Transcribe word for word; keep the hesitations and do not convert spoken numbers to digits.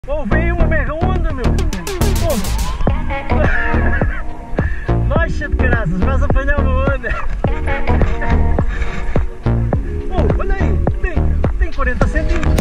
Oh, veio uma mega onda, meu! Oh. Nossa de caraças, vais apanhar uma onda! Oh, olha aí! Tem, tem quarenta centímetros!